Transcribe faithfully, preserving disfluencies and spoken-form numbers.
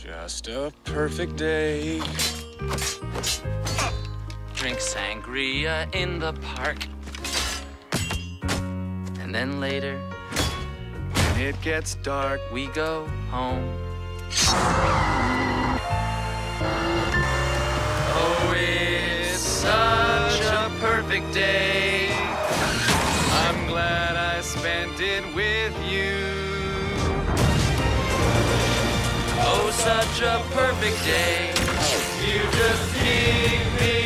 Just a perfect day. Drink sangria in the park. And then later, When it gets dark, we go home. Oh, it's such a perfect day. I'm glad I spent it with you. Oh, such a perfect day. You just keep me